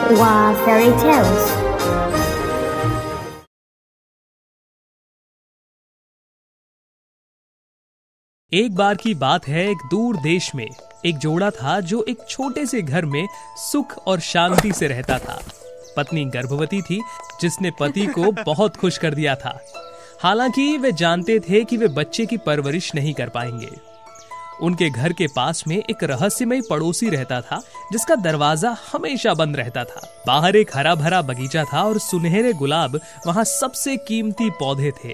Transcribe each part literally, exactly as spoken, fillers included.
Wow Fairy Tales। एक बार की बात है, एक दूर देश में एक जोड़ा था जो एक छोटे से घर में सुख और शांति से रहता था। पत्नी गर्भवती थी जिसने पति को बहुत खुश कर दिया था। हालांकि वे जानते थे कि वे बच्चे की परवरिश नहीं कर पाएंगे। उनके घर के पास में एक रहस्यमय पड़ोसी रहता था जिसका दरवाजा हमेशा बंद रहता था। बाहर एक हरा भरा बगीचा था और सुनहरे गुलाब वहां सबसे कीमती पौधे थे।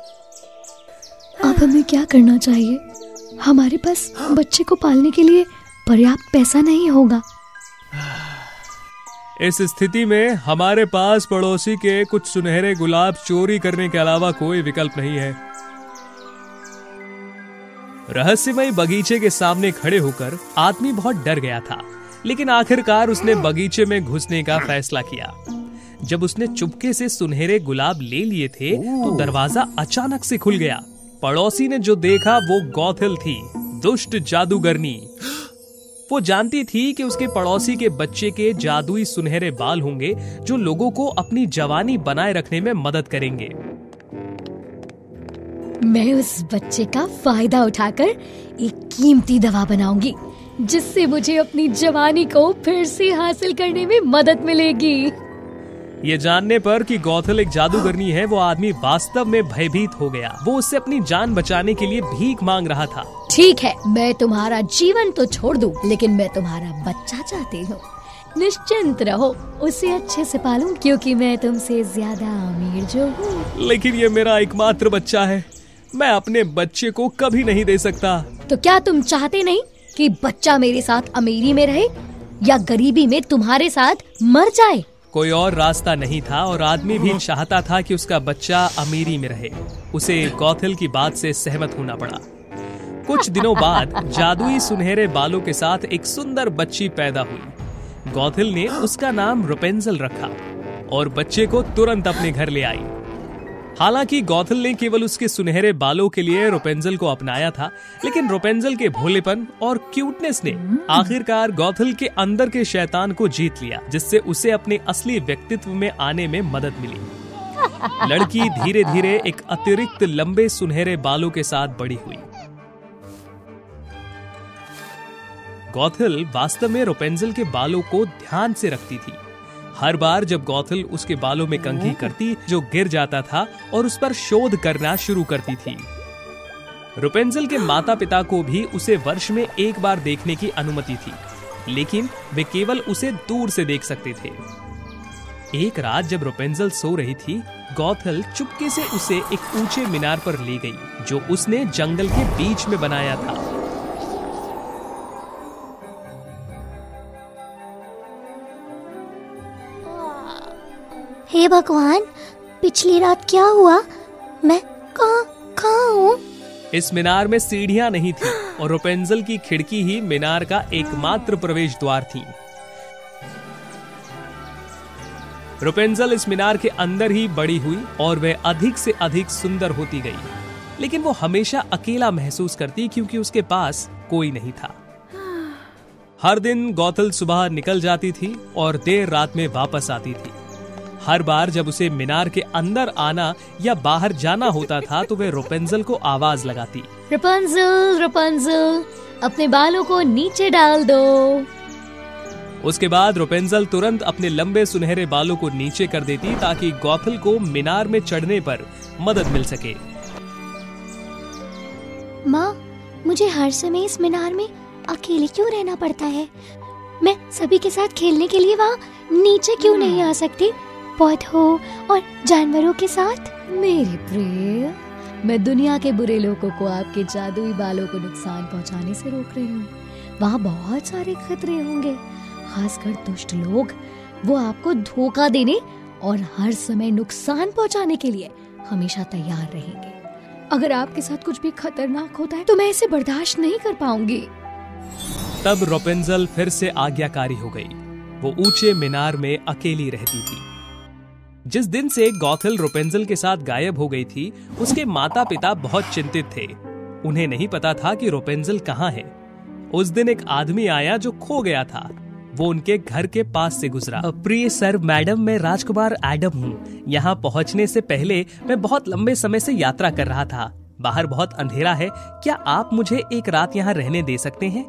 अब हमें क्या करना चाहिए? हमारे पास बच्चे को पालने के लिए पर्याप्त पैसा नहीं होगा। इस स्थिति में हमारे पास पड़ोसी के कुछ सुनहरे गुलाब चोरी करने के अलावा कोई विकल्प नहीं है। रहस्यमय बगीचे के सामने खड़े होकर आदमी बहुत डर गया था, लेकिन आखिरकार उसने बगीचे में घुसने का फैसला किया। जब उसने चुपके से सुनहरे गुलाब ले लिए थे तो दरवाजा अचानक से खुल गया। पड़ोसी ने जो देखा वो गॉथल थी, दुष्ट जादूगरनी। वो जानती थी कि उसके पड़ोसी के बच्चे के जादुई सुनहरे बाल होंगे जो लोगों को अपनी जवानी बनाए रखने में मदद करेंगे। मैं उस बच्चे का फायदा उठाकर एक कीमती दवा बनाऊंगी जिससे मुझे अपनी जवानी को फिर से हासिल करने में मदद मिलेगी। ये जानने पर कि गॉथल एक जादूगरनी है, वो आदमी वास्तव में भयभीत हो गया। वो उससे अपनी जान बचाने के लिए भीख मांग रहा था। ठीक है, मैं तुम्हारा जीवन तो छोड़ दूं, लेकिन मैं तुम्हारा बच्चा चाहती हूँ। निश्चिंत रहो, उसे अच्छे से पालूं क्योंकि मैं तुमसे ज्यादा अमीर जो हूँ। लेकिन ये मेरा एकमात्र बच्चा है, मैं अपने बच्चे को कभी नहीं दे सकता। तो क्या तुम चाहते नहीं कि बच्चा मेरे साथ अमीरी में रहे या गरीबी में तुम्हारे साथ मर जाए? कोई और रास्ता नहीं था और आदमी भी चाहता था कि उसका बच्चा अमीरी में रहे। उसे गॉथल की बात से सहमत होना पड़ा। कुछ दिनों बाद जादुई सुनहरे बालों के साथ एक सुंदर बच्ची पैदा हुई। गॉथल ने उसका नाम रेपुंज़ल रखा और बच्चे को तुरंत अपने घर ले आई। हालांकि गॉथल ने केवल उसके सुनहरे बालों के लिए रेपुंज़ल को अपनाया था, लेकिन रेपुंज़ल के भोलेपन और क्यूटनेस ने आखिरकार गॉथल के अंदर के शैतान को जीत लिया, जिससे उसे अपने असली व्यक्तित्व में आने में मदद मिली। लड़की धीरे धीरे एक अतिरिक्त लंबे सुनहरे बालों के साथ बड़ी हुई। गॉथल वास्तव में रेपुंज़ल के बालों को ध्यान से रखती थी। हर बार जब गॉथल उसके बालों में कंघी करती, जो गिर जाता था और उस पर शोध करना शुरू करती थी। रेपुंज़ल के माता पिता को भी उसे वर्ष में एक बार देखने की अनुमति थी, लेकिन वे केवल उसे दूर से देख सकते थे। एक रात जब रेपुंज़ल सो रही थी, गॉथल चुपके से उसे एक ऊंचे मीनार पर ले गई, जो उसने जंगल के बीच में बनाया था। हे भगवान, पिछली रात क्या हुआ? मैं कहाँ कहाँ हूँ? इस मीनार में सीढ़ियां नहीं थी और रेपुंज़ल की खिड़की ही मीनार का एकमात्र प्रवेश द्वार थी। रेपुंज़ल इस मीनार के अंदर ही बड़ी हुई और वह अधिक से अधिक सुंदर होती गई, लेकिन वो हमेशा अकेला महसूस करती क्योंकि उसके पास कोई नहीं था। हर दिन गॉथल सुबह निकल जाती थी और देर रात में वापस आती थी। हर बार जब उसे मीनार के अंदर आना या बाहर जाना होता था तो वे रेपुंज़ल को आवाज लगाती, रेपुंज़ल, रेपुंज़ल, अपने बालों को नीचे डाल दो। उसके बाद रेपुंज़ल तुरंत अपने लंबे सुनहरे बालों को नीचे कर देती ताकि गॉथल को मीनार में चढ़ने पर मदद मिल सके। माँ, मुझे हर समय इस मीनार में अकेले क्यों रहना पड़ता है? मैं सभी के साथ खेलने के लिए वहाँ नीचे क्यों नहीं आ सकती, पौधों और जानवरों के साथ? मेरे प्रिय, मैं दुनिया के बुरे लोगों को आपके जादुई बालों को नुकसान पहुंचाने से रोक रही हूँ। वहाँ बहुत सारे खतरे होंगे, खासकर दुष्ट लोग। वो आपको धोखा देने और हर समय नुकसान पहुंचाने के लिए हमेशा तैयार रहेंगे। अगर आपके साथ कुछ भी खतरनाक होता है तो मैं इसे बर्दाश्त नहीं कर पाऊंगी। तब रेपुंज़ल फिर से आज्ञाकारी हो गई। वो ऊंचे मीनार में अकेली रहती थी। जिस दिन से गॉथल रेपुंज़ल के साथ गायब हो गई थी, उसके माता पिता बहुत चिंतित थे। उन्हें नहीं पता था कि रेपुंज़ल कहाँ है। उस दिन एक आदमी आया जो खो गया था। वो उनके घर के पास से गुजरा। प्रिय सर मैडम, मैं राजकुमार एडम हूँ। यहाँ पहुँचने से पहले मैं बहुत लंबे समय से यात्रा कर रहा था। बाहर बहुत अंधेरा है, क्या आप मुझे एक रात यहाँ रहने दे सकते हैं?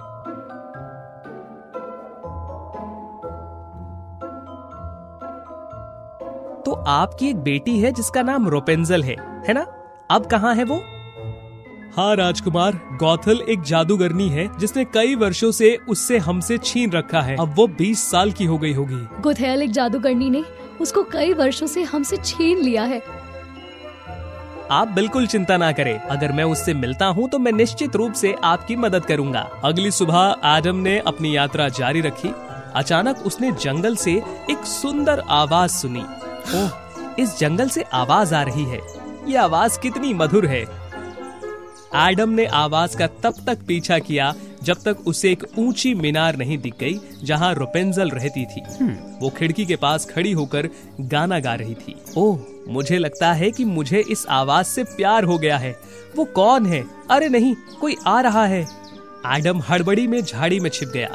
तो आपकी एक बेटी है जिसका नाम रोपेंजल है, है ना? अब कहाँ है वो? हाँ राजकुमार, गॉथल एक जादूगरनी है जिसने कई वर्षों से उससे हमसे छीन रखा है। अब वो बीस साल की हो गई होगी। गोथेल एक जादूगरनी ने उसको कई वर्षों से हमसे छीन लिया है। आप बिल्कुल चिंता ना करें, अगर मैं उससे मिलता हूँ तो मैं निश्चित रूप से आपकी मदद करूँगा। अगली सुबह एडम ने अपनी यात्रा जारी रखी। अचानक उसने जंगल से एक सुंदर आवाज सुनी। ओह, इस जंगल से आवाज आ रही है। ये आवाज कितनी मधुर है। एडम ने आवाज का तब तक पीछा किया जब तक उसे एक ऊंची मीनार नहीं दिख गई जहां रोपेंजल रहती थी। वो खिड़की के पास खड़ी होकर गाना गा रही थी। ओह, मुझे लगता है कि मुझे इस आवाज से प्यार हो गया है। वो कौन है? अरे नहीं, कोई आ रहा है। एडम हड़बड़ी में झाड़ी में छिप गया।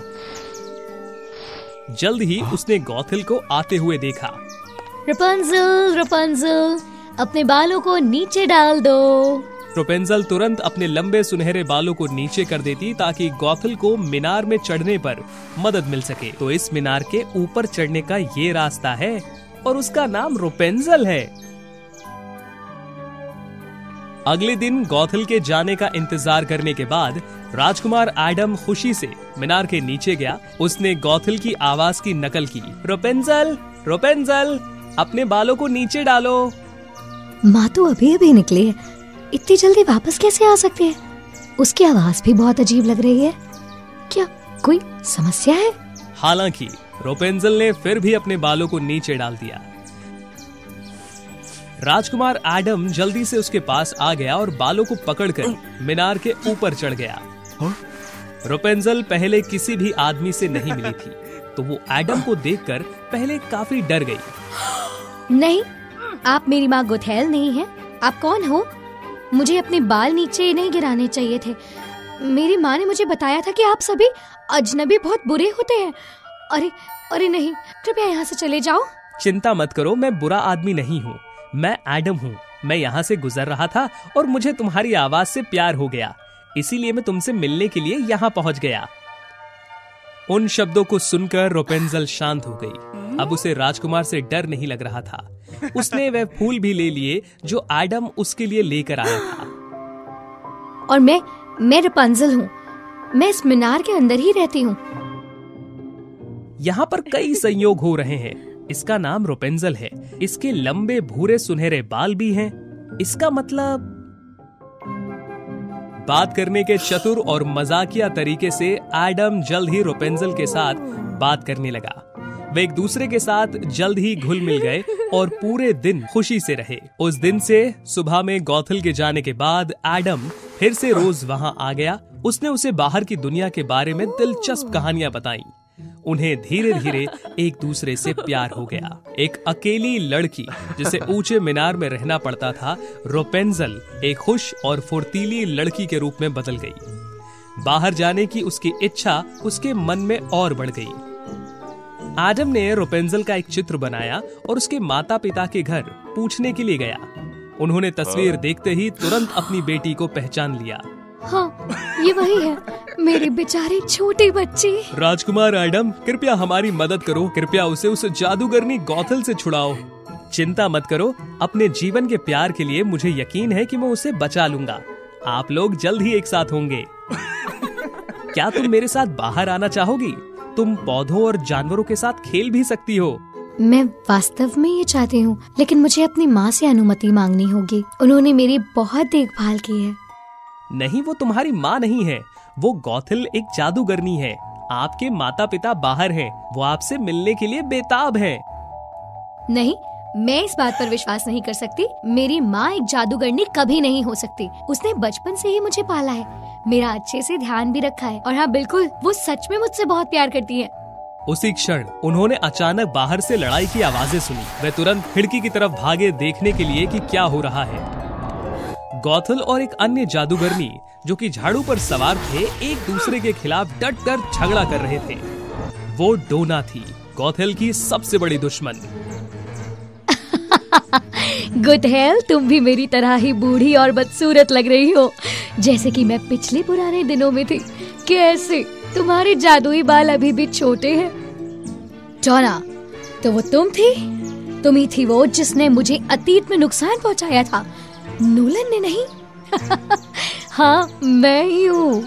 जल्द ही उसने गॉथल को आते हुए देखा। रपुंज़ल, रपुंज़ल, अपने बालों को नीचे डाल दो। रोपेंजल तुरंत अपने लंबे सुनहरे बालों को नीचे कर देती ताकि गॉथल को मीनार में चढ़ने पर मदद मिल सके। तो इस मीनार के ऊपर चढ़ने का ये रास्ता है और उसका नाम रोपेंजल है। अगले दिन गॉथल के जाने का इंतजार करने के बाद राजकुमार एडम खुशी से मीनार के नीचे गया। उसने गॉथल की आवाज की नकल की। रोपेंजल, रोपेंजल, अपने बालों को नीचे डालो। माँ तो अभी अभी निकली है, इतनी जल्दी वापस कैसे आ सकते हैं? उसकी आवाज भी बहुत अजीब लग रही है। क्या कोई समस्या है? हालांकि रोपेंजल ने फिर भी अपने बालों को नीचे डाल दिया। राजकुमार एडम जल्दी से उसके पास आ गया और बालों को पकड़कर मीनार के ऊपर चढ़ गया। रोपेंजल पहले किसी भी आदमी से नहीं मिली थी, तो वो एडम को देखकर पहले काफी डर गई। नहीं, आप मेरी माँ गोथेल नहीं हैं। आप कौन हो? मुझे अपने बाल नीचे नहीं गिराने चाहिए थे। मेरी माँ ने मुझे बताया था कि आप सभी अजनबी बहुत बुरे होते हैं। अरे अरे नहीं, कृपया यहाँ से चले जाओ। चिंता मत करो, मैं बुरा आदमी नहीं हूँ। मैं एडम हूँ। मैं यहाँ से गुजर रहा था और मुझे तुम्हारी आवाज से प्यार हो गया, इसीलिए मैं तुमसे मिलने के लिए यहाँ पहुँच गया। उन शब्दों को सुनकर रोपेंजल शांत हो गई। अब उसे राजकुमार से डर नहीं लग रहा था। उसने वह फूल भी ले लिए जो एडम उसके लिए लेकर आया था। और मैं मैं रपुंज़ल हूँ। मैं इस मीनार के अंदर ही रहती हूँ। यहाँ पर कई संयोग हो रहे हैं। इसका नाम रोपेंजल है। इसके लंबे भूरे सुनहरे बाल भी हैं। इसका मतलब बात करने के चतुर और मजाकिया तरीके से एडम जल्द ही रोपेंजल के साथ बात करने लगा। वे एक दूसरे के साथ जल्द ही घुल मिल गए और पूरे दिन खुशी से रहे। उस दिन से सुबह में गॉथल के जाने के बाद एडम फिर से रोज वहां आ गया। उसने उसे बाहर की दुनिया के बारे में दिलचस्प कहानियां बताई। उन्हें धीरे धीरे एक दूसरे से प्यार हो गया। एक अकेली लड़की जिसे ऊंचे मीनार में रहना पड़ता था, रोपेंजल एक खुश और फुर्तीली लड़की के रूप में बदल गई। बाहर जाने की उसकी इच्छा उसके मन में और बढ़ गई। एडम ने रोपेंजल का एक चित्र बनाया और उसके माता पिता के घर पूछने के लिए गया। उन्होंने तस्वीर देखते ही तुरंत अपनी बेटी को पहचान लिया। हाँ, ये वही है, मेरी बेचारी छोटी बच्ची। राजकुमार एडम, कृपया हमारी मदद करो। कृपया उसे उस जादूगरनी गॉथल से छुड़ाओ। चिंता मत करो, अपने जीवन के प्यार के लिए मुझे यकीन है कि मैं उसे बचा लूंगा। आप लोग जल्द ही एक साथ होंगे। क्या तुम मेरे साथ बाहर आना चाहोगी? तुम पौधों और जानवरों के साथ खेल भी सकती हो। मैं वास्तव में ये चाहती हूँ, लेकिन मुझे अपनी माँ से अनुमति मांगनी होगी। उन्होंने मेरी बहुत देखभाल की है। नहीं, वो तुम्हारी माँ नहीं है। वो गॉथल एक जादूगरनी है। आपके माता पिता बाहर हैं। वो आपसे मिलने के लिए बेताब है। नहीं, मैं इस बात पर विश्वास नहीं कर सकती। मेरी माँ एक जादूगरनी कभी नहीं हो सकती। उसने बचपन से ही मुझे पाला है, मेरा अच्छे से ध्यान भी रखा है। और हाँ, बिल्कुल, वो सच में मुझसे बहुत प्यार करती है। उसी क्षण उन्होंने अचानक बाहर से लड़ाई की आवाजें सुनी। वे तुरंत खिड़की की तरफ भागे देखने के लिए कि क्या हो रहा है। गॉथल और एक अन्य जादूगरनी जो कि झाड़ू पर सवार थे, एक दूसरे के खिलाफ डट कर झगड़ा कर रहे थे। वो डोना थी, गॉथेल की सबसे बड़ी दुश्मन। गुथेल, तुम भी मेरी तरह ही बूढ़ी और बदसूरत लग रही हो, जैसे कि मैं पिछले पुराने दिनों में थी। कैसे तुम्हारे जादुई बाल अभी भी छोटे हैं। डोना, तो वो तुम थी? तुम ही थी वो जिसने मुझे अतीत में नुकसान पहुंचाया था, नोलन ने नहीं। हाँ, मैं ही हूँ।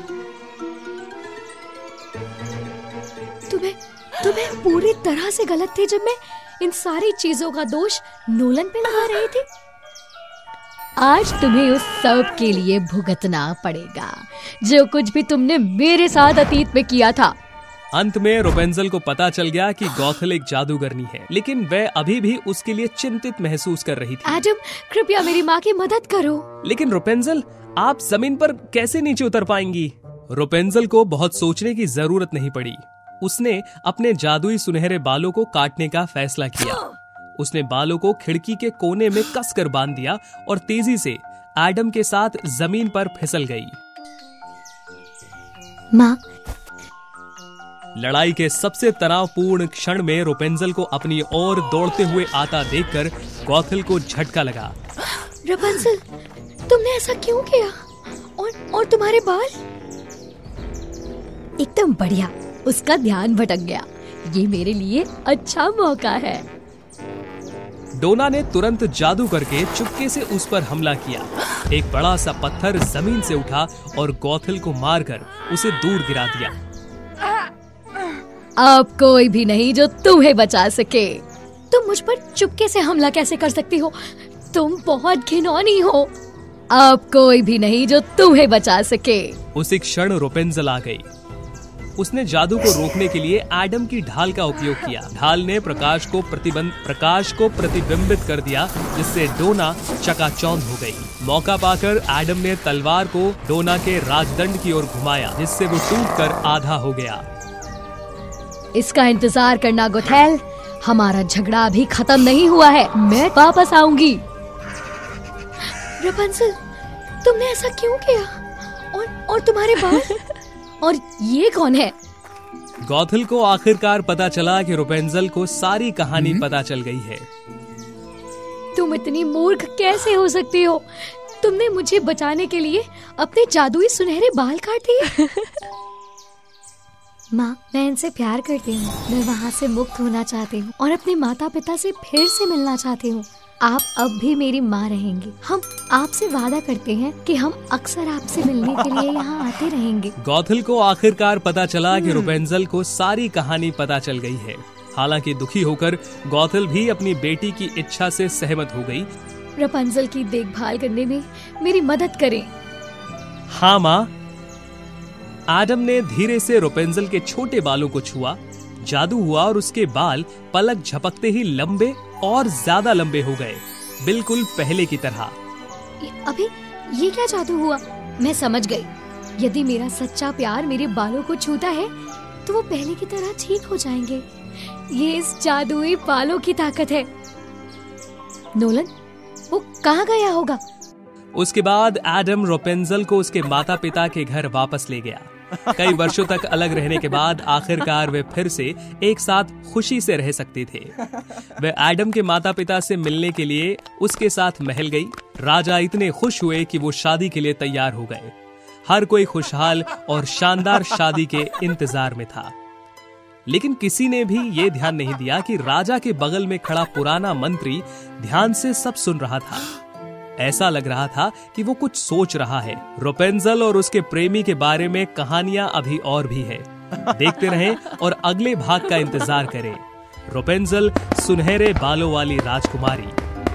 तुम्हें तुम्हें पूरी तरह से गलत थी जब मैं इन सारी चीजों का दोष नोलन पे लगा रही थी। आज तुम्हें उस सब के लिए भुगतना पड़ेगा जो कुछ भी तुमने मेरे साथ अतीत में किया था। अंत में रोपेंजल को पता चल गया कि गॉथेल एक जादूगरनी है, लेकिन वह अभी भी उसके लिए चिंतित महसूस कर रही थी। एडम, कृपया मेरी माँ की मदद करो। लेकिन रोपेंजल, आप जमीन पर कैसे नीचे उतर पाएंगी? रोपेंजल को बहुत सोचने की जरूरत नहीं पड़ी। उसने अपने जादुई सुनहरे बालों को काटने का फैसला किया। उसने बालों को खिड़की के कोने में कसकर बांध दिया और तेजी से एडम के साथ जमीन पर फिसल गई। माँ, लड़ाई के सबसे तनावपूर्ण क्षण में रोपेंजल को अपनी ओर दौड़ते हुए आता देखकर गॉथेल को झटका लगा। रोपेंजल, तुमने ऐसा क्यों किया? और और तुम्हारे बाल? एकदम बढ़िया, उसका ध्यान भटक गया। ये मेरे लिए अच्छा मौका है। डोना ने तुरंत जादू करके चुपके से उस पर हमला किया। एक बड़ा सा पत्थर जमीन से उठा और गॉथेल को मारकर उसे दूर गिरा दिया। अब कोई भी नहीं जो तुम्हें बचा सके। तुम मुझ पर चुपके से हमला कैसे कर सकती हो? तुम बहुत घिनौनी हो। अब कोई भी नहीं जो तुम्हें बचा सके। उसी क्षण रोपेंजल आ गई। उसने जादू को रोकने के लिए एडम की ढाल का उपयोग किया। ढाल ने प्रकाश को प्रतिबंध प्रकाश को प्रतिबिंबित कर दिया, जिससे डोना चकाचौंध हो गई। मौका पाकर एडम ने तलवार को डोना के राजदंड की ओर घुमाया, जिससे वो टूटकर आधा हो गया। इसका इंतजार करना गुथेल, हमारा झगड़ा अभी खत्म नहीं हुआ है। मैं वापस आऊंगी। रापुंज़ेल, तुमने ऐसा क्यों किया? और और तुम्हारे बाल? और ये कौन है? गॉथेल को आखिरकार पता चला कि रापुंज़ेल को सारी कहानी पता चल गई है। तुम इतनी मूर्ख कैसे हो सकती हो? तुमने मुझे बचाने के लिए अपने जादुई सुनहरे बाल काट दिए। माँ, मैं इनसे प्यार करती हूँ। मैं वहाँ से मुक्त होना चाहती हूँ और अपने माता पिता से फिर से मिलना चाहती हूँ। आप अब भी मेरी माँ रहेंगी। हम आपसे वादा करते हैं कि हम अक्सर आपसे मिलने के लिए यहाँ आते रहेंगे। गॉथेल को आखिरकार पता चला कि रापुंज़ेल को सारी कहानी पता चल गई है। हालांकि दुखी होकर गॉथेल भी अपनी बेटी की इच्छा से सहमत हो गई। रापुंज़ेल की देखभाल करने में मेरी मदद करें। हाँ माँ। एडम ने धीरे से रापुंज़ेल के छोटे बालों को छुआ। जादू हुआ और उसके बाल पलक झपकते ही लंबे और ज्यादा लंबे हो गए, बिल्कुल पहले की तरह। अभी ये क्या जादू हुआ? मैं समझ गई। यदि मेरा सच्चा प्यार मेरे बालों को छूता है तो वो पहले की तरह ठीक हो जाएंगे। ये इस जादुई बालों की ताकत है। नोलन, वो कहाँ गया होगा? उसके बाद एडम रापुंज़ेल को उसके माता पिता के घर वापस ले गया। कई वर्षों तक अलग रहने के बाद आखिरकार वे फिर से एक साथ खुशी से रह सकते थे। वे एडम के माता पिता से मिलने के लिए उसके साथ महल गई। राजा इतने खुश हुए कि वो शादी के लिए तैयार हो गए। हर कोई खुशहाल और शानदार शादी के इंतजार में था। लेकिन किसी ने भी ये ध्यान नहीं दिया कि राजा के बगल में खड़ा पुराना मंत्री ध्यान से सब सुन रहा था। ऐसा लग रहा था कि वो कुछ सोच रहा है। रापुंज़ेल और उसके प्रेमी के बारे में कहानियां अभी और भी है। देखते रहें और अगले भाग का इंतजार करें। रापुंज़ेल, सुनहरे बालों वाली राजकुमारी।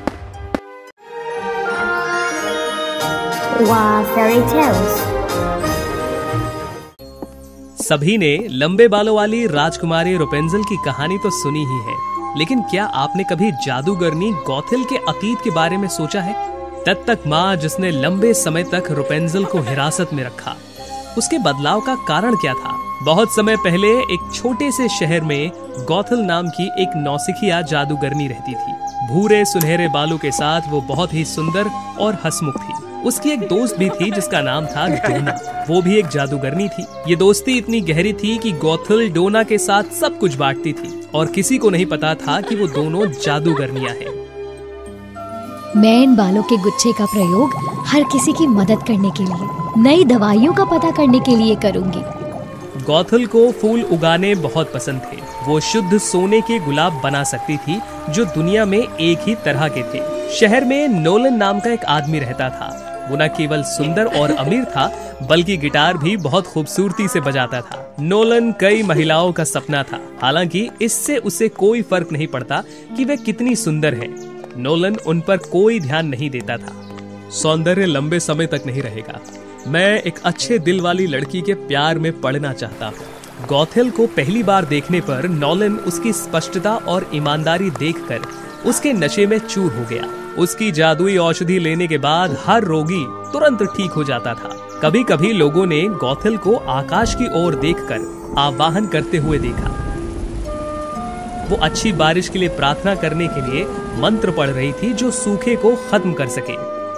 वाह फेरी टेल्स। सभी ने लंबे बालों वाली राजकुमारी रापुंज़ेल की कहानी तो सुनी ही है, लेकिन क्या आपने कभी जादूगरनी गॉथेल के अतीत के बारे में सोचा है? तब तक माँ जिसने लंबे समय तक रापुंज़ेल को हिरासत में रखा, उसके बदलाव का कारण क्या था? बहुत समय पहले एक छोटे से शहर में गॉथेल नाम की एक नौसिखिया जादूगरनी रहती थी। भूरे सुनहरे बालों के साथ वो बहुत ही सुंदर और हंसमुख थी। उसकी एक दोस्त भी थी जिसका नाम था डोना। वो भी एक जादूगरनी थी। ये दोस्ती इतनी गहरी थी कि गॉथल डोना के साथ सब कुछ बांटती थी और किसी को नहीं पता था कि वो दोनों जादूगरनियां हैं। मैं इन बालों के गुच्छे का प्रयोग हर किसी की मदद करने के लिए, नई दवाइयों का पता करने के लिए करूंगी। गॉथल को फूल उगाने बहुत पसंद थे। वो शुद्ध सोने के गुलाब बना सकती थी जो दुनिया में एक ही तरह के थे। शहर में नोलन नाम का एक आदमी रहता था। वो न केवल सुंदर और अमीर था बल्कि गिटार भी बहुत खूबसूरती से बजाता था। नोलन कई महिलाओं का सपना था। हालांकि इससे उसे कोई फर्क नहीं पड़ता कि वे कितनी सुंदर हैं। नोलन उन पर कोई ध्यान नहीं देता था। सौंदर्य लंबे समय तक नहीं रहेगा। मैं एक अच्छे दिल वाली लड़की के प्यार में पड़ना चाहता हूँ। गॉथल को पहली बार देखने पर नोलन उसकी स्पष्टता और ईमानदारी देखकर उसके नशे में चूर हो गया। उसकी जादुई औषधि लेने के बाद हर रोगी तुरंत ठीक हो जाता था। कभी कभी लोगों ने गॉथल को आकाश की ओर देखकर आवाहन करते हुए देखा। वो अच्छी बारिश के लिए प्रार्थना करने के लिए मंत्र पढ़ रही थी जो सूखे को खत्म कर सके।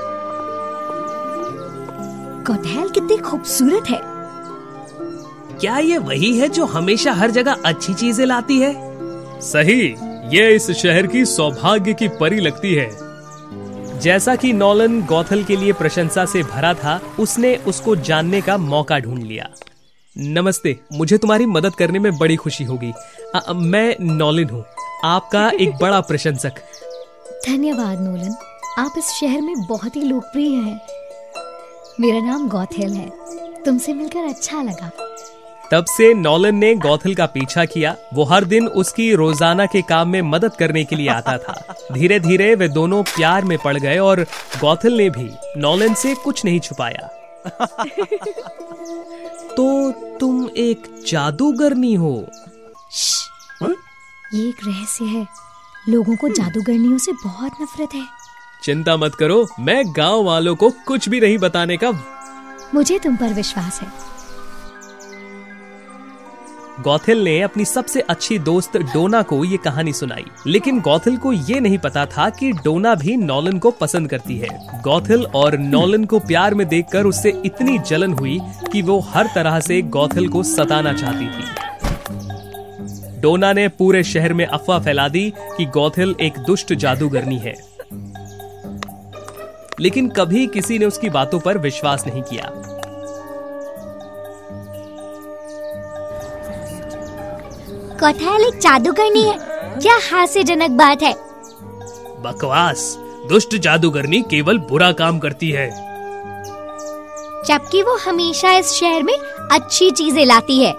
गॉथल कितनी खूबसूरत है। क्या ये वही है जो हमेशा हर जगह अच्छी चीजें लाती है? सही, ये इस शहर की सौभाग्य की परी लगती है। जैसा कि नोलन गॉथल के लिए प्रशंसा से भरा था, उसने उसको जानने का मौका ढूंढ लिया। नमस्ते, मुझे तुम्हारी मदद करने में बड़ी खुशी होगी। आ, मैं नोलन हूँ, आपका एक बड़ा प्रशंसक। धन्यवाद नोलन, आप इस शहर में बहुत ही लोकप्रिय हैं। मेरा नाम गॉथल है, तुमसे मिलकर अच्छा लगा। तब से नोलन ने गॉथल का पीछा किया। वो हर दिन उसकी रोजाना के काम में मदद करने के लिए आता था। धीरे धीरे वे दोनों प्यार में पड़ गए और गॉथल ने भी नोलन से कुछ नहीं छुपाया। तो तुम एक जादूगरनी हो? ये एक रहस्य है। लोगों को जादूगरनियों से बहुत नफरत है। चिंता मत करो, मैं गांव वालों को कुछ भी नहीं बताने का। मुझे तुम पर विश्वास है। गॉथल ने अपनी सबसे अच्छी दोस्त डोना को ये कहानी सुनाई, लेकिन गॉथल को ये नहीं पता था कि डोना भी नोलन को पसंद करती है। गॉथल और नोलन को प्यार में देखकर उससे इतनी जलन हुई कि वो हर तरह से गॉथल को सताना चाहती थी। डोना ने पूरे शहर में अफवाह फैला दी कि गॉथल एक दुष्ट जादूगरनी है, लेकिन कभी किसी ने उसकी बातों पर विश्वास नहीं किया। गॉथल एक जादूगरनी है, क्या हास्यजनक बात है। बकवास, दुष्ट जादूगरनी केवल बुरा काम करती है, जबकि वो हमेशा इस शहर में अच्छी चीजें लाती है।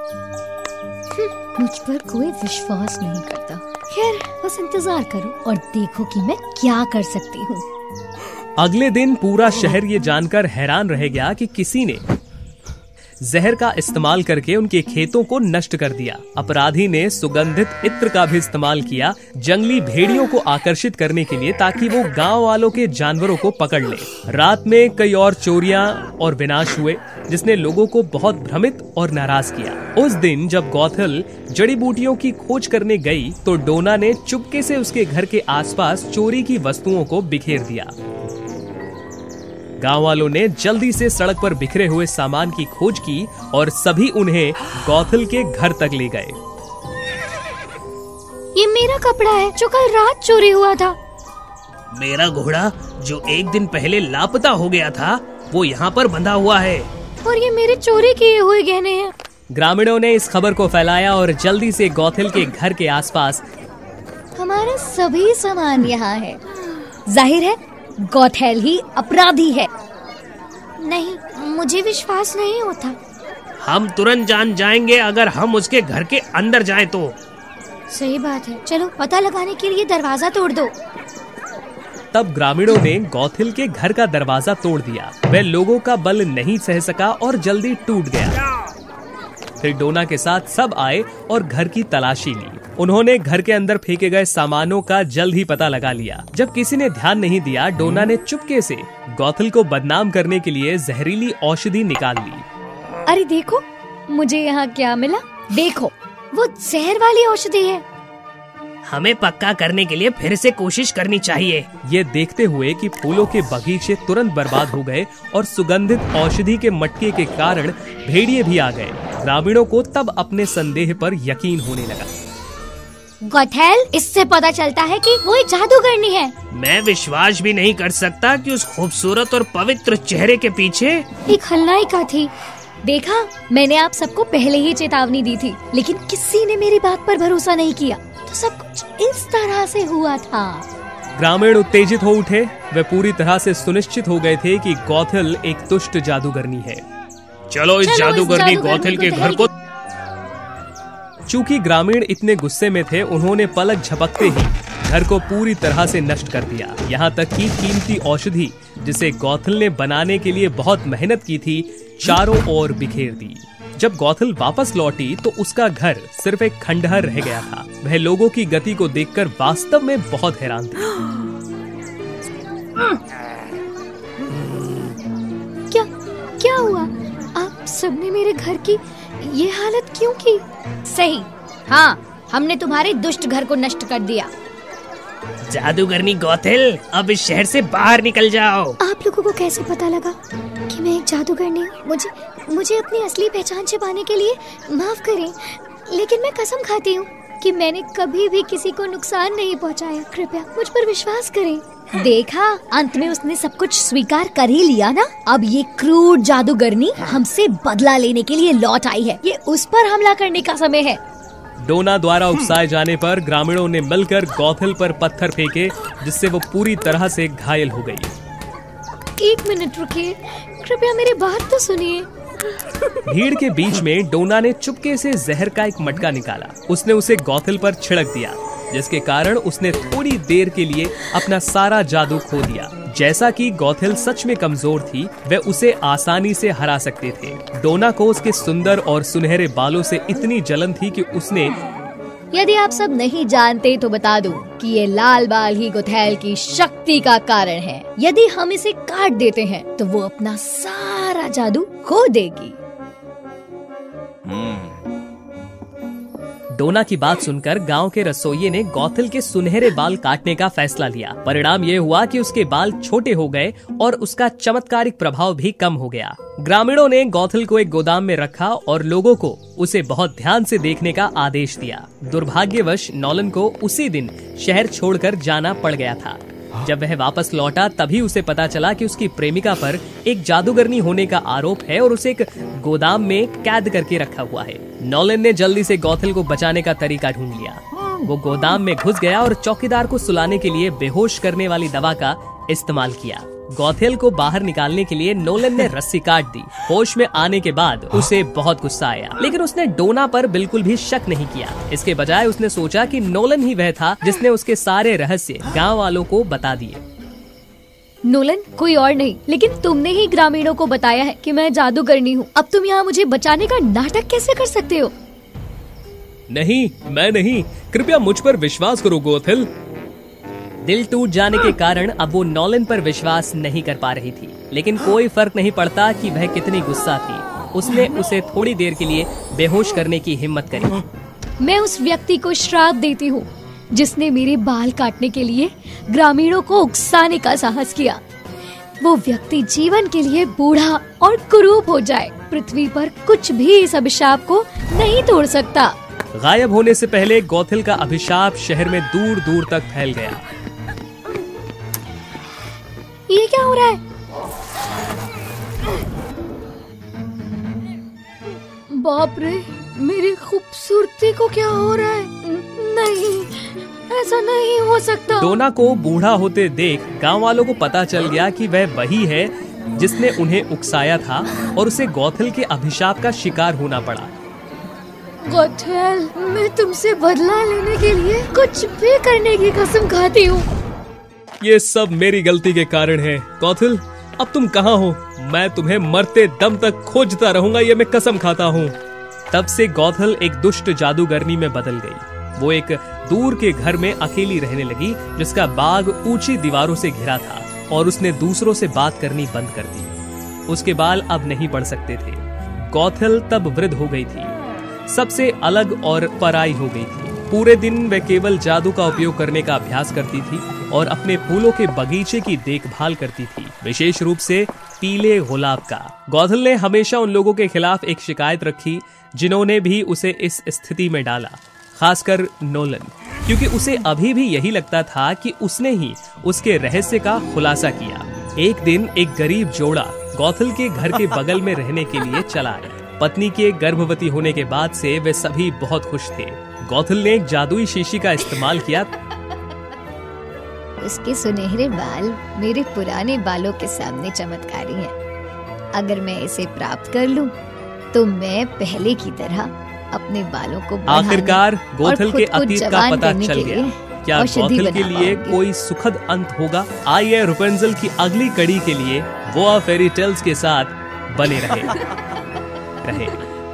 मुझ पर कोई विश्वास नहीं करता। खैर, बस इंतजार करो और देखो कि मैं क्या कर सकती हूँ। अगले दिन पूरा शहर ये जानकर हैरान रह गया कि किसी ने जहर का इस्तेमाल करके उनके खेतों को नष्ट कर दिया। अपराधी ने सुगंधित इत्र का भी इस्तेमाल किया जंगली भेड़ियों को आकर्षित करने के लिए, ताकि वो गांव वालों के जानवरों को पकड़ ले। रात में कई और चोरियां और विनाश हुए, जिसने लोगों को बहुत भ्रमित और नाराज किया। उस दिन जब गॉथल जड़ी बूटियों की खोज करने गई तो डोना ने चुपके से उसके घर के आसपास चोरी की वस्तुओं को बिखेर दिया। गांव वालों ने जल्दी से सड़क पर बिखरे हुए सामान की खोज की और सभी उन्हें गॉथल के घर तक ले गए। ये मेरा कपड़ा है जो कल रात चोरी हुआ था। मेरा घोड़ा जो एक दिन पहले लापता हो गया था, वो यहाँ पर बंधा हुआ है। और ये मेरे चोरी किए हुए गहने हैं। ग्रामीणों ने इस खबर को फैलाया और जल्दी से गॉथल के घर के आसपास हमारा सभी सामान यहाँ है। जाहिर है गॉथल ही अपराधी है। नहीं, मुझे विश्वास नहीं होता। हम तुरंत जान जाएंगे अगर हम उसके घर के अंदर जाएं तो। सही बात है, चलो पता लगाने के लिए दरवाजा तोड़ दो। तब ग्रामीणों ने गॉथल के घर का दरवाजा तोड़ दिया। वह लोगों का बल नहीं सह सका और जल्दी टूट गया। फिर डोना के साथ सब आए और घर की तलाशी ली। उन्होंने घर के अंदर फेंके गए सामानों का जल्द ही पता लगा लिया। जब किसी ने ध्यान नहीं दिया, डोना ने चुपके से गॉथल को बदनाम करने के लिए जहरीली औषधि निकाल ली। अरे देखो, मुझे यहाँ क्या मिला। देखो, वो जहर वाली औषधि है। हमें पक्का करने के लिए फिर से कोशिश करनी चाहिए। ये देखते हुए कि फूलों के बगीचे तुरंत बर्बाद हो गए और सुगंधित औषधि के मटके के कारण भेड़िए भी आ गए, ग्रामीणों को तब अपने संदेह पर यकीन होने लगा। गोथेल, इससे पता चलता है कि वो एक जादूगरनी है। मैं विश्वास भी नहीं कर सकता कि उस खूबसूरत और पवित्र चेहरे के पीछे एक खलनायिका थी। देखा, मैंने आप सबको पहले ही चेतावनी दी थी, लेकिन किसी ने मेरी बात पर भरोसा नहीं किया, तो सब कुछ इस तरह से हुआ था। ग्रामीण उत्तेजित हो उठे। वे पूरी तरह से सुनिश्चित हो गए थे कि गौथल एक दुष्ट जादूगरनी है। चलो इस जादूगरनी गौथल के घर को। चूंकि ग्रामीण इतने गुस्से में थे, उन्होंने पलक झपकते ही घर को पूरी तरह से नष्ट कर दिया। यहाँ तक कि कीमती औषधि जिसे गौथल ने बनाने के लिए बहुत मेहनत की थी, चारों ओर बिखेर दी। जब गौथल वापस लौटी तो उसका घर सिर्फ एक खंडहर रह गया था। वह लोगों की गति को देखकर वास्तव में बहुत हैरान थी। क्या क्या हुआ? आप सबने मेरे घर की ये हालत क्यों की? सही, हाँ, हमने तुम्हारे दुष्ट घर को नष्ट कर दिया। जादूगरनी गौथल, अब इस शहर से बाहर निकल जाओ। आप लोगों को कैसे पता लगा कि मैं एक जादूगरनी हूँ? मुझे मुझे अपनी असली पहचान छिपाने के लिए माफ करें, लेकिन मैं कसम खाती हूँ कि मैंने कभी भी किसी को नुकसान नहीं पहुँचाया। कृपया मुझ पर विश्वास करें। देखा, अंत में उसने सब कुछ स्वीकार कर ही लिया ना। अब ये क्रूर जादूगरनी हमसे बदला लेने के लिए लौट आई है। ये उस पर हमला करने का समय है। डोना द्वारा उकसाए जाने पर ग्रामीणों ने मिलकर गौथल पर पत्थर फेंके, जिससे वो पूरी तरह से घायल हो गई। एक मिनट रुकिए, कृपया मेरी बात तो सुनिए। भीड़ के बीच में डोना ने चुपके से जहर का एक मटका निकाला। उसने उसे गौथल पर छिड़क दिया, जिसके कारण उसने थोड़ी देर के लिए अपना सारा जादू खो दिया। जैसा कि गौथल सच में कमजोर थी, वे उसे आसानी से हरा सकते थे। डोना को उसके सुंदर और सुनहरे बालों से इतनी जलन थी कि उसने, यदि आप सब नहीं जानते तो बता दूं कि ये लाल बाल ही गोथेल की शक्ति का कारण है। यदि हम इसे काट देते हैं तो वो अपना सारा जादू खो देगी। डोना की बात सुनकर गांव के रसोइये ने गौथल के सुनहरे बाल काटने का फैसला लिया। परिणाम ये हुआ कि उसके बाल छोटे हो गए और उसका चमत्कारिक प्रभाव भी कम हो गया। ग्रामीणों ने गौथल को एक गोदाम में रखा और लोगों को उसे बहुत ध्यान से देखने का आदेश दिया। दुर्भाग्यवश नॉलन को उसी दिन शहर छोड़कर जाना पड़ गया था। जब वह वापस लौटा तभी उसे पता चला कि उसकी प्रेमिका पर एक जादूगरनी होने का आरोप है और उसे एक गोदाम में कैद करके रखा हुआ है। नॉलन ने जल्दी से गौथल को बचाने का तरीका ढूंढ लिया। वो गोदाम में घुस गया और चौकीदार को सुलाने के लिए बेहोश करने वाली दवा का इस्तेमाल किया। गौथल को बाहर निकालने के लिए नोलन ने रस्सी काट दी। होश में आने के बाद उसे बहुत गुस्सा आया, लेकिन उसने डोना पर बिल्कुल भी शक नहीं किया। इसके बजाय उसने सोचा कि नोलन ही वह था जिसने उसके सारे रहस्य गांव वालों को बता दिए। नोलन कोई और नहीं, लेकिन तुमने ही ग्रामीणों को बताया है कि मैं जादूगरनी हूँ। अब तुम यहाँ मुझे बचाने का नाटक कैसे कर सकते हो? नहीं, मैं नहीं, कृपया मुझ पर विश्वास करो गौथल। दिल टूट जाने के कारण अब वो नॉलन पर विश्वास नहीं कर पा रही थी, लेकिन कोई फर्क नहीं पड़ता कि वह कितनी गुस्सा थी। उसने उसे थोड़ी देर के लिए बेहोश करने की हिम्मत करी। मैं उस व्यक्ति को श्राप देती हूँ जिसने मेरे बाल काटने के लिए ग्रामीणों को उकसाने का साहस किया। वो व्यक्ति जीवन के लिए बूढ़ा और कुरूप हो जाए। पृथ्वी पर कुछ भी इस अभिशाप को नहीं तोड़ सकता। गायब होने से पहले गौथल का अभिशाप शहर में दूर दूर तक फैल गया। ये क्या हो रहा है? बाप रे, मेरी खूबसूरती को क्या हो रहा है? नहीं, ऐसा नहीं हो सकता। डोना को बूढ़ा होते देख गांव वालों को पता चल गया कि वह वही है जिसने उन्हें उकसाया था और उसे गौथल के अभिशाप का शिकार होना पड़ा। गौथल, मैं तुमसे बदला लेने के लिए कुछ भी करने की कसम खाती हूँ। ये सब मेरी गलती के कारण है। गौथल, अब तुम कहाँ हो? मैं तुम्हें मरते दम तक खोजता रहूंगा, ये मैं कसम खाता हूँ। तब से गौथल एक दुष्ट जादूगरनी में बदल गई। वो एक दूर के घर में अकेली रहने लगी, जिसका बाग ऊंची दीवारों से घिरा था, और उसने दूसरों से बात करनी बंद कर दी। उसके बाल अब नहीं बढ़ सकते थे। गौथल तब वृद्ध हो गई थी, सबसे अलग और पराई हो गई थी। पूरे दिन वह केवल जादू का उपयोग करने का अभ्यास करती थी और अपने फूलों के बगीचे की देखभाल करती थी, विशेष रूप से पीले गुलाब का। गॉथल ने हमेशा उन लोगों के खिलाफ एक शिकायत रखी जिन्होंने भी उसे इस स्थिति में डाला, खासकर नोलन, क्योंकि उसे अभी भी यही लगता था कि उसने ही उसके रहस्य का खुलासा किया। एक दिन एक गरीब जोड़ा गॉथल के घर के बगल में रहने के लिए चला आया। पत्नी के गर्भवती होने के बाद से वे सभी बहुत खुश थे। गॉथल ने एक जादुई शीशी का इस्तेमाल किया। उसके सुनहरे बाल मेरे पुराने बालों के सामने चमत्कारी हैं। अगर मैं इसे प्राप्त कर लूं, तो मैं पहले की तरह अपने बालों को आखिरकार गॉथल के अतीत का पता चल गया। क्या गॉथल के लिए कोई सुखद अंत होगा? आइए रपुंज़ल की अगली कड़ी के लिए वो फेरी टेल्स के साथ बने रहे रहे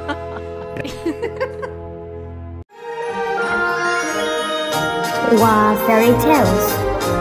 Wow, fairy tales.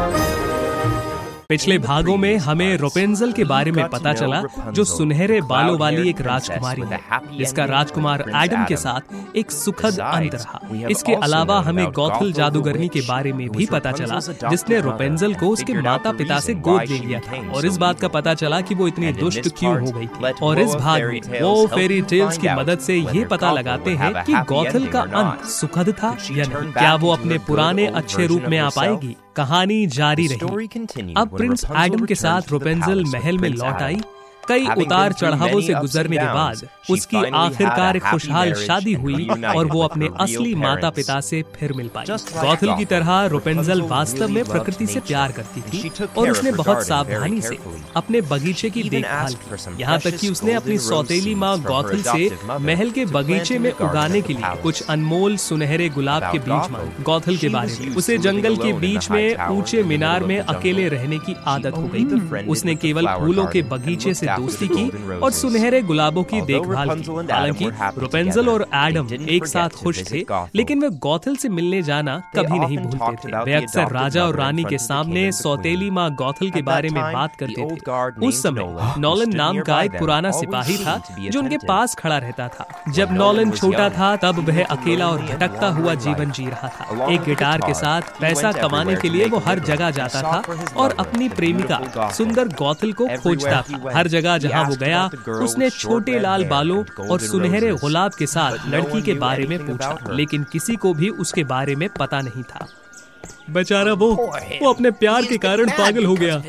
पिछले भागों में हमें रपुंज़ल के बारे में पता चला, जो सुनहरे बालों वाली एक राजकुमारी है, जिसका राजकुमार एडम के साथ एक सुखद अंत रहा। इसके अलावा हमें गॉथल जादूगरनी के बारे में भी पता चला, जिसने रपुंज़ल को उसके माता पिता से गोद ले लिया था, और इस बात का पता चला कि वो इतनी दुष्ट क्यों हो गई थी। और इस भाग में वो फेरी टेल्स की मदद से ये पता लगाते हैं कि गॉथल का अंत सुखद था या नहीं। क्या वो अपने पुराने अच्छे रूप में आ पाएगी? कहानी जारी रही। अब प्रिंस एडम के साथ रपुंज़ल महल में लौट आई। कई उतार चढ़ावों से गुजरने के बाद उसकी आखिरकार एक खुशहाल शादी हुई और वो अपने असली माता पिता से फिर मिल पाई। गॉथल की तरह रपुंज़ल वास्तव में प्रकृति से प्यार करती थी और उसने बहुत सावधानी से अपने बगीचे की देखभाल की। यहाँ तक कि उसने अपनी सौतेली माँ गॉथल से महल के बगीचे में उगाने के लिए कुछ अनमोल सुनहरे गुलाब के बीज मांगे। गॉथल के बारे में, उसे जंगल के बीच में ऊंचे मीनार में अकेले रहने की आदत हो गई थी। उसने केवल फूलों के बगीचे से दोस्ती की और सुनहरे गुलाबों की देखभाल की। हालांकि रपुंज़ल और एडम एक साथ खुश थे, लेकिन वे गॉथल से मिलने जाना कभी नहीं भूलते थे। वे अक्सर राजा और रानी के सामने सौतेली माँ गॉथल के बारे में बात करते थे। उस समय नोलन नाम का एक पुराना सिपाही था जो उनके पास खड़ा रहता था। जब नोलन छोटा था तब वह अकेला और भटकता हुआ जीवन जी रहा था। एक गिटार के साथ पैसा कमाने के लिए वो हर जगह जाता था और अपनी प्रेमिका सुंदर गॉथल को खोजता था। हर जगह जहाँ वो गया, उसने छोटे लाल बालों और सुनहरे गुलाब के साथ लड़की के बारे में पूछा, लेकिन किसी को भी उसके बारे में पता नहीं था। बेचारा वो वो अपने प्यार के कारण पागल हो गया।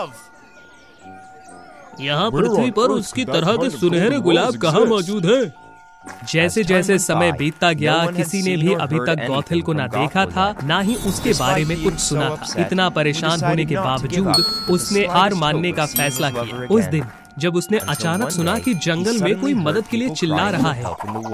यहाँ पृथ्वी पर उसकी तरह के सुनहरे गुलाब कहाँ मौजूद है? जैसे जैसे समय बीतता गया, किसी ने भी अभी तक गॉथल को ना देखा था, ना ही उसके बारे में कुछ सुना था। इतना परेशान होने के बावजूद उसने हार मानने का फैसला किया। उस दिन जब उसने अचानक सुना कि जंगल में कोई मदद के लिए चिल्ला रहा है,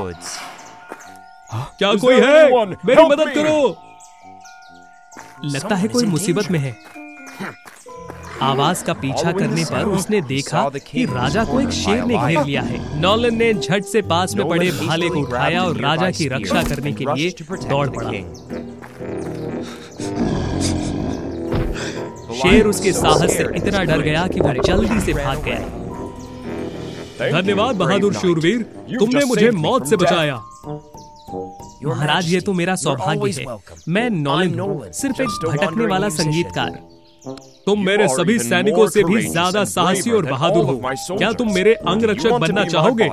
क्या कोई है? मेरी मदद करो! लगता है कोई मुसीबत में है। आवाज का पीछा करने पर उसने देखा कि राजा को एक शेर ने घेर लिया है। नोलन ने झट से पास में पड़े भाले को उठाया और राजा की रक्षा करने के लिए दौड़ पड़ा। शेर उसके साहस से इतना डर गया कि वो जल्दी से भाग गया। धन्यवाद बहादुर शूरवीर, तुमने मुझे मौत से बचाया। महाराज, ये तो मेरा सौभाग्य है। मैं नोलन हूँ, सिर्फ एक भटकने वाला संगीतकार। तुम मेरे सभी सैनिकों से भी ज्यादा साहसी और बहादुर हो। क्या तुम मेरे अंगरक्षक बनना चाहोगे?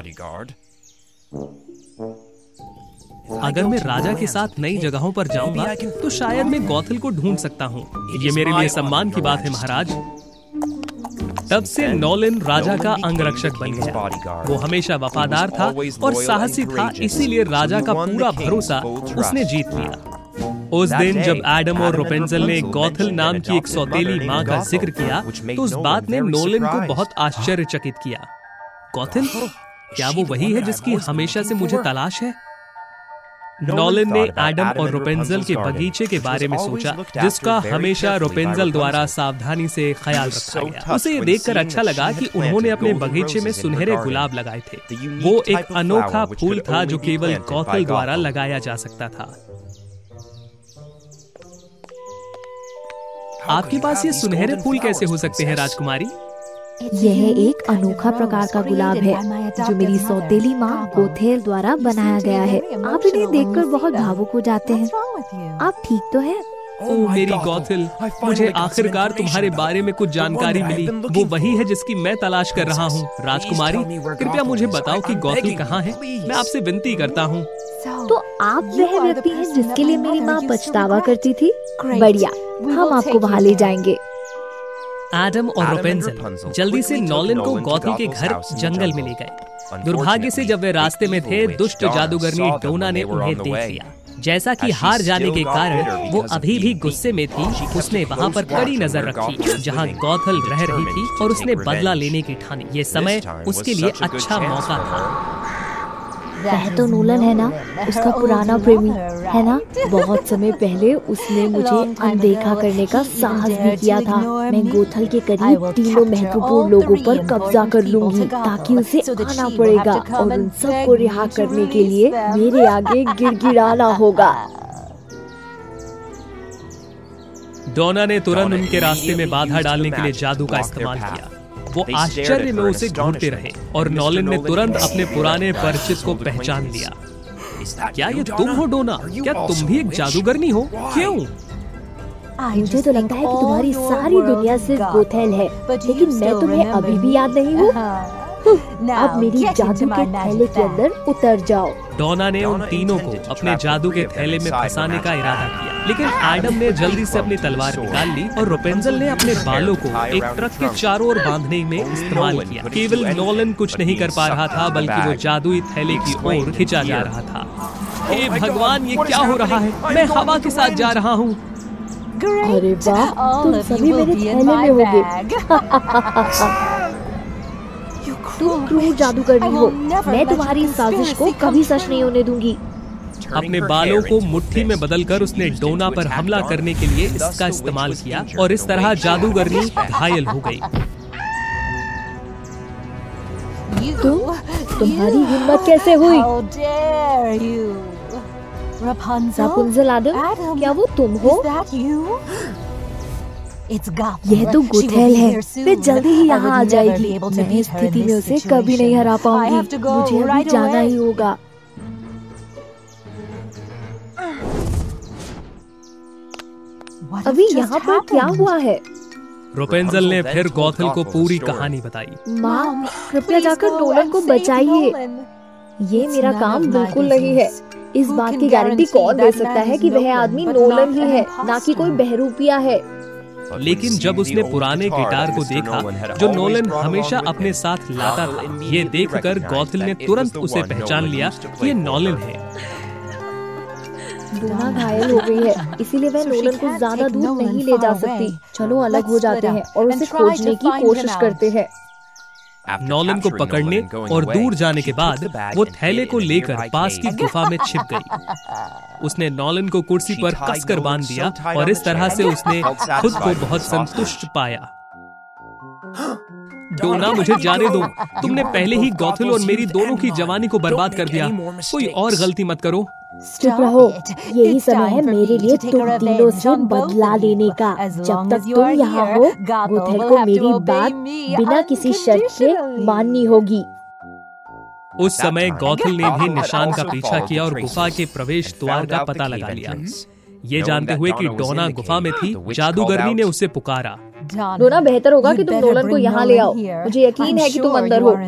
अगर मैं राजा के साथ नई जगहों पर जाऊंगा तो शायद मैं गॉथल को ढूंढ सकता हूँ। ये मेरे लिए सम्मान की बात है महाराज। तब से नोलन राजा का अंगरक्षक बन गया। वो हमेशा वफादार था और साहसी था, इसीलिए राजा का पूरा भरोसा उसने जीत लिया। उस दिन जब एडम और रपुंज़ल ने गॉथल नाम की एक सौतेली माँ का जिक्र किया, तो उस बात ने नोलन को बहुत आश्चर्यचकित किया। गॉथल? क्या वो वही है जिसकी हमेशा से मुझे तलाश है? नोलन ने एडम और रपुंज़ल के बगीचे के बारे में सोचा, जिसका हमेशा रपुंज़ल द्वारा सावधानी से ख्याल रखा गया। उसे ये देखकर अच्छा लगा कि उन्होंने अपने बगीचे में सुनहरे गुलाब लगाए थे। वो एक अनोखा फूल था जो केवल गॉथल द्वारा लगाया जा सकता था। आपके पास ये सुनहरे फूल कैसे हो सकते हैं राजकुमारी? यह एक अनोखा प्रकार का गुलाब है जो मेरी सौतेली माँ गोथेल द्वारा बनाया गया है। आप इन्हें देखकर बहुत भावुक हो जाते हैं। आप ठीक तो हैं? ओह मेरी गौथिल, मुझे आखिरकार तुम्हारे बारे में कुछ जानकारी मिली। वो वही है जिसकी मैं तलाश कर रहा हूँ। राजकुमारी, कृपया मुझे बताओ कि गौथिल कहाँ है। मैं आपसे विनती करता हूँ। तो आप वह व्यक्ति हैं जिसके लिए मेरी माँ पछतावा करती थी? बढ़िया, हम आपको वहाँ ले जाएंगे। एडम और रोपेंजल जल्दी से नॉलन को गौथिल के घर जंगल में ले गए। दुर्भाग्य से जब वे रास्ते में थे, दुष्ट जादूगरनी डोना ने उन्हें देख लिया। जैसा कि हार जाने के कारण वो अभी भी गुस्से में थी, उसने वहाँ पर कड़ी नजर रखी जहाँ गौथल रह रही थी और उसने बदला लेने की ठानी। ये समय उसके लिए अच्छा मौका था। वह तो नोलन है ना, उसका पुराना प्रेमी है ना। बहुत समय पहले उसने मुझे अनदेखा करने का साहस भी किया था। मैं गोथल के करीब तीनों महत्वपूर्ण लोगों पर कब्जा कर लूंगी ताकि उसे आना पड़ेगा और उन सबको रिहा करने के लिए मेरे आगे गिड़गिड़ाना होगा। डोना ने तुरंत उनके रास्ते में बाधा डालने के लिए जादू का इस्तेमाल किया। वो आश्चर्य में उसे घूरते रहे और नॉलन ने तुरंत अपने पुराने परिचित को पहचान लिया। क्या ये तुम हो डोना? क्या तुम भी एक जादूगरनी हो? क्यों? मुझे तो लगता है कि तुम्हारी सारी दुनिया सिर्फ गोथेल है, लेकिन मैं तुम्हें अभी भी याद नहीं हूँ। अब मेरी जादू के थैले के अंदर उतर जाओ। डोना ने उन तीनों को अपने जादू के थैले में फंसाने का इरादा किया, लेकिन एडम ने जल्दी से अपनी तलवार निकाल ली और रोपेंजल ने अपने बालों को एक ट्रक के चारों ओर बांधने में इस्तेमाल किया। केवल नॉलन कुछ नहीं कर पा रहा था, बल्कि वो जादुई थैले की ओर खिंचा जा रहा था। हे भगवान, ये क्या हो रहा है? मैं हवा के साथ जा रहा हूँ। अरे वाह, तुम सभी मेरे थैले में होगे। तुम क्रूर जादूगरनी हो। मैं तुम्हारी इस साजिश को कभी सच नहीं होने दूंगी। अपने बालों को मुट्ठी में बदलकर उसने डोना पर हमला करने के लिए इसका इस्तेमाल किया और इस तरह जादूगरनी घायल हो गई। तुम तुम्हारी हिम्मत कैसे हुई? रापुंज़ल आदम, क्या वो तुम हो? यह तो गोथेल है, वे जल्दी ही यहाँ आ जाएगी। मैं इस स्थिति में उसे कभी नहीं हरा पाऊंगी। मुझे अभी जाना ही होगा। अभी यहाँ पर क्या हुआ है? रोपेंजल ने फिर गौथल को पूरी कहानी बताई। माँ, कृपया जाकर नोलन को बचाइए। ये मेरा काम बिल्कुल नहीं है। इस बात की गारंटी कौन दे सकता है कि वह आदमी नोलन ही है, ना कि कोई बहरूपिया है। लेकिन जब उसने पुराने गिटार को देखा जो नोलन हमेशा अपने साथ लाता था, ये देखकर गौथल ने तुरंत उसे पहचान लिया कि ये नोलन है। डोना घायल हो गई है, इसीलिए वह नोलन को ज्यादा दूर नहीं ले जा सकती। चलो अलग हो जाते हैं और उसे खोजने की कोशिश करते हैं। नॉलन को पकड़ने और दूर जाने के बाद वो थैले को लेकर पास की गुफा में छिप गई। उसने नॉलन को कुर्सी पर कसकर बांध दिया और इस तरह से उसने खुद को बहुत संतुष्ट पाया। डोना, मुझे जाने दो। तुमने पहले ही गौथल और मेरी दोनों की जवानी को बर्बाद कर दिया। कोई और गलती मत करो। चुप रहो। यही समय है मेरे लिए तुम तीनों से बदला लेने का। जब तक तुम यहाँ हो, गोथेल को मेरी बात बिना किसी शर्त के माननी होगी। उस समय गौथल ने भी निशान का पीछा किया और गुफा के प्रवेश द्वार का पता लगा लिया। ये जानते हुए कि डोना गुफा में थी, जादूगरनी ने उसे पुकारा। डोना, बेहतर होगा कि तुम नोलन को यहाँ ले आओ। मुझे यकीन है कि तुम अंदर हो।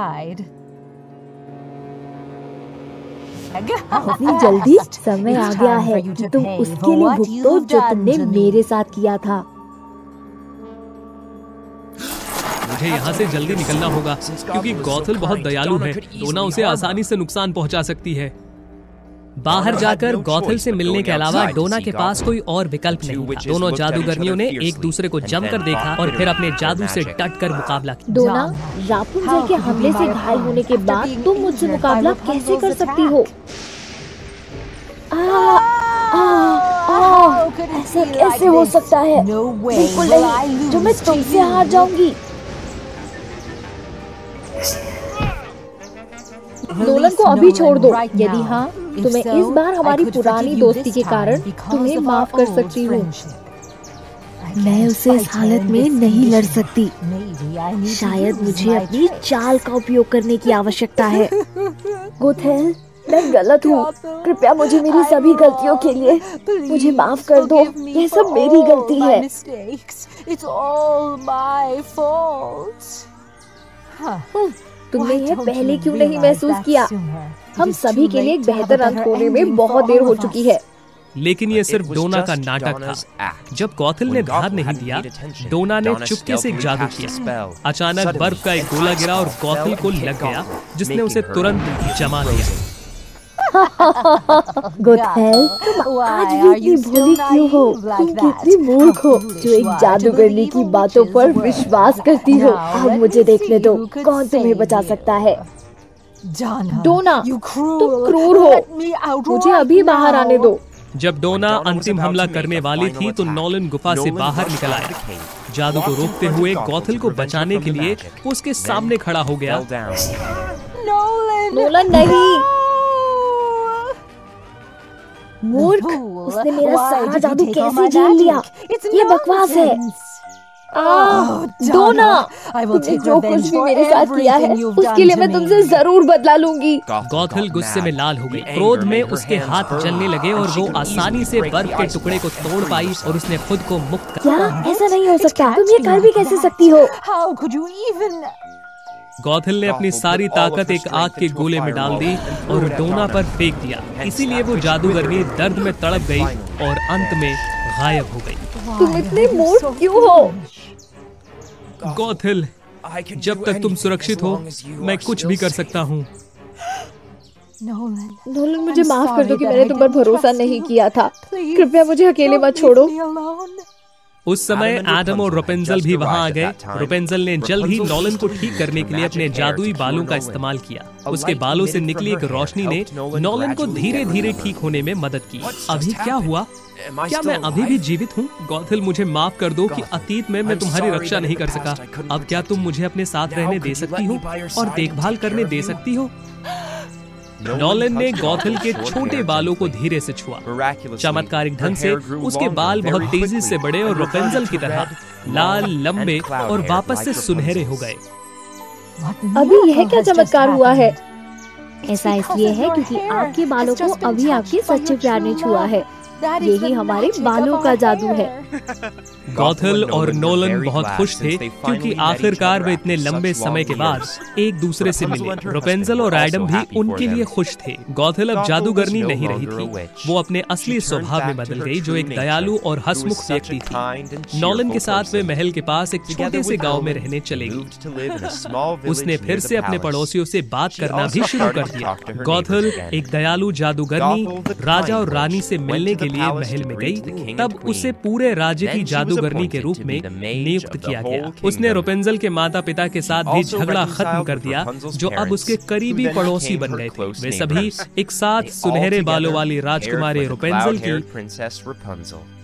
इतनी जल्दी? समय आ गया है कि तुम उसके लिए भुगतो जो तुमने मेरे साथ किया था। मुझे यहाँ से जल्दी निकलना होगा क्योंकि गौथल बहुत दयालु है। डोना उसे आसानी से नुकसान पहुँचा सकती है। बाहर जाकर गौथल से मिलने के अलावा डोना के पास कोई और विकल्प नहीं था। दोनों जादूगरनियों ने एक दूसरे को जमकर देखा और फिर अपने जादू से डट कर मुकाबला किया। डोना, रापुंज़ल के हमले से घायल होने के बाद तुम मुझसे मुकाबला कैसे कर सकती हो? आ, आ, आ, ऐसा कैसे हो सकता है? बिल्कुल नहीं, जो मैं तुमसे हार जाऊंगी। नोलन को अभी छोड़ दो। यदि हाँ, तो मैं इस बार हमारी पुरानी दोस्ती के कारण तुम्हें माफ कर सकती हूँ। मैं उसे इस हालत में नहीं लड़ सकती। शायद मुझे अपनी चाल का उपयोग करने की आवश्यकता है। गोथेल, मैं गलत हूँ। कृपया मुझे मेरी सभी गलतियों के लिए मुझे माफ कर दो। यह सब मेरी गलती है। तुमने यह पहले क्यों नहीं महसूस किया? हम सभी के लिए एक बेहतर अंत होने में बहुत देर हो चुकी है। लेकिन ये सिर्फ डोना का नाटक था। जब गॉथल ने ध्यान नहीं दिया, डोना ने चुपके से जादू किया। अचानक बर्फ का एक गोला गिरा और गॉथल को लग गया, जिसने उसे तुरंत जमा लिया। गोथेल, तुम आज भी इतनी भोली क्यों हो? तुम कितनी मूर्ख हो जो एक जादूगरनी की बातों पर विश्वास करती हो। अब मुझे देखने दो, कौन तुम्हें बचा सकता है। डोना, तुम क्रूर हो। मुझे अभी बाहर आने दो। जब डोना अंतिम हमला करने वाली थी तो नोलन गुफा से बाहर निकल आया। जादू को रोकते हुए गॉथल को बचाने के लिए वो उसके सामने खड़ा हो गया। नोलन, नहीं। मूर्ख, उसने मेरा सारा जादू कैसे झेल लिया? ये बकवास है। डोना, तुमने जो कुछ भी मेरे साथ किया है उसके लिए मैं तुमसे जरूर बदला लूंगी। गॉथल गुस्से में लाल हो गई। क्रोध में उसके हाथ जलने लगे और वो आसानी से बर्फ के टुकड़े को तोड़ पाई और उसने खुद को मुक्त कर। क्या ऐसा नहीं हो सकता? तुम ये कर भी कैसे सकती हो? गॉथल ने अपनी सारी ताकत एक आग के गोले में डाल दी और डोना पर फेंक दिया। इसीलिए वो जादूगरनी दर्द में तड़प गई और अंत में गायब हो गई। तुम इतने मूर्ख क्यों हो? गॉथल, जब तक तुम सुरक्षित हो मैं कुछ भी कर सकता हूँ। नोलन, मुझे माफ कर दो कि मैंने तुम पर भरोसा नहीं किया था। कृपया मुझे अकेले मत छोड़ो। उस समय एडम और रोपेंजल भी वहां आ गए। रोपेंजल ने जल्द ही नोलन को ठीक करने के लिए अपने जादुई बालों का इस्तेमाल किया। उसके बालों से निकली एक रोशनी ने नोलन को धीरे धीरे ठीक होने में मदद की। अभी क्या हुआ? क्या मैं अभी भी जीवित हूँ? गॉथल, मुझे माफ कर दो कि अतीत में मैं तुम्हारी रक्षा नहीं कर सका। अब क्या तुम मुझे अपने साथ रहने दे सकती हो और देखभाल करने दे सकती हो? नोलन ने गॉथल के छोटे बालों को धीरे से छुआ। चमत्कारिक ढंग से उसके बाल बहुत तेजी से बढ़े और रोपेंजल की तरह लाल, लंबे और वापस से सुनहरे हो गए। अभी यह क्या चमत्कार हुआ है? ऐसा इसलिए है क्योंकि आपके बालों को अभी आपके सच्चे प्यार ने छुआ है। यही हमारे बालों का जादू है। गॉथल और नोलन बहुत खुश थे क्योंकि आखिरकार वे इतने लंबे समय के बाद एक दूसरे से मिले। रोपेंजल और एडम भी उनके लिए खुश थे। गॉथल अब जादूगरनी नहीं रही थी। वो अपने असली स्वभाव में बदल गई, जो एक दयालु और हंसमुख व्यक्ति थी। नोलन के साथ वे महल के पास एक छोटे से गांव में रहने चले गई। उसने फिर से अपने पड़ोसियों से बात करना भी शुरू कर दिया। गॉथल एक दयालु जादूगरनी राजा और रानी से मिलने के लिए महल में गई। तब उसे पूरे राज्य की जादूगरनी के रूप में नियुक्त किया गया। उसने रोपेंजल के माता पिता के साथ भी झगड़ा खत्म कर दिया, जो अब उसके करीबी पड़ोसी बन गए थे। वे सभी एक साथ सुनहरे बालों वाली राजकुमारी रोपेंजल की